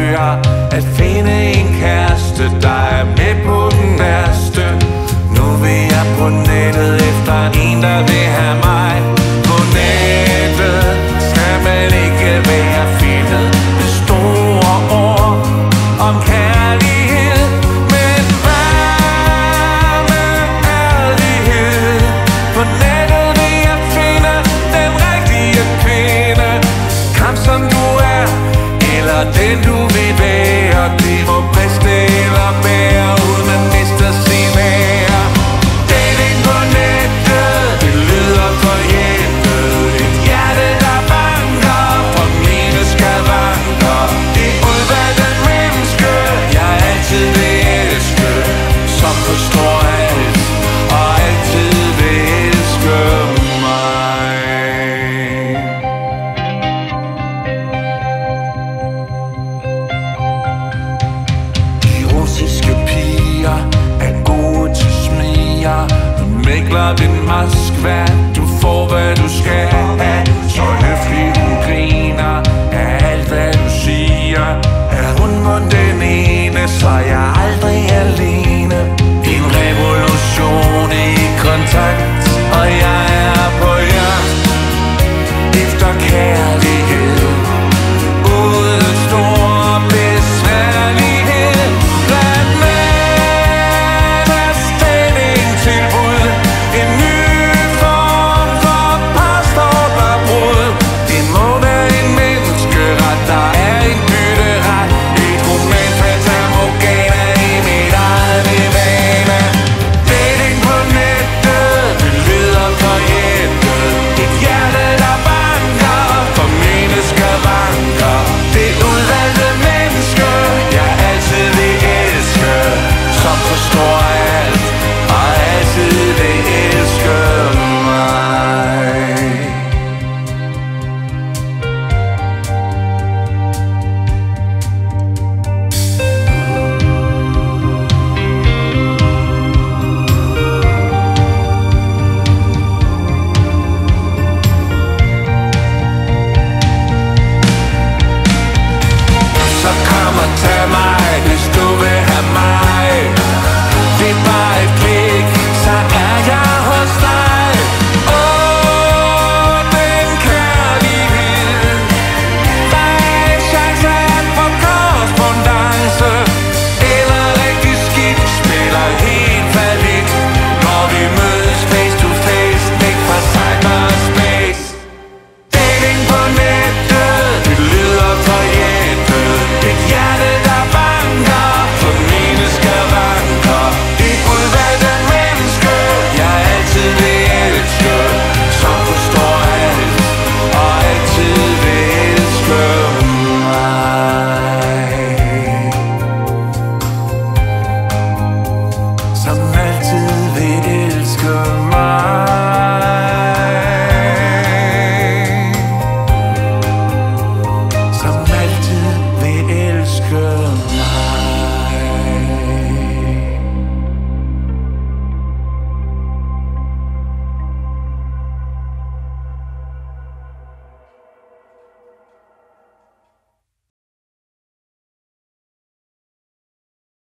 søger at finde en kæreste, der er med på den værste. Nu vil jeg på nettet efter en, der vil have mig. På nettet skal man ikke være fedtet med store ord om kærlighed. Men hvad med ærlighed? På nettet vil jeg finde den rigtige kvinde. Kom som du er, eller den du vil være. Det må briste eller bære, uden at miste sin ære. Dating på nettet, det lyder forjættet. Et hjerte der banker for mine skavanker. Det udvalgte menneske, jeg altid vil elske, som forstår alt og altid vil elske mig. De russiske piger er gode til smiger. Nu mægler din mask, hvad du får, hvad du skal have. Så høflig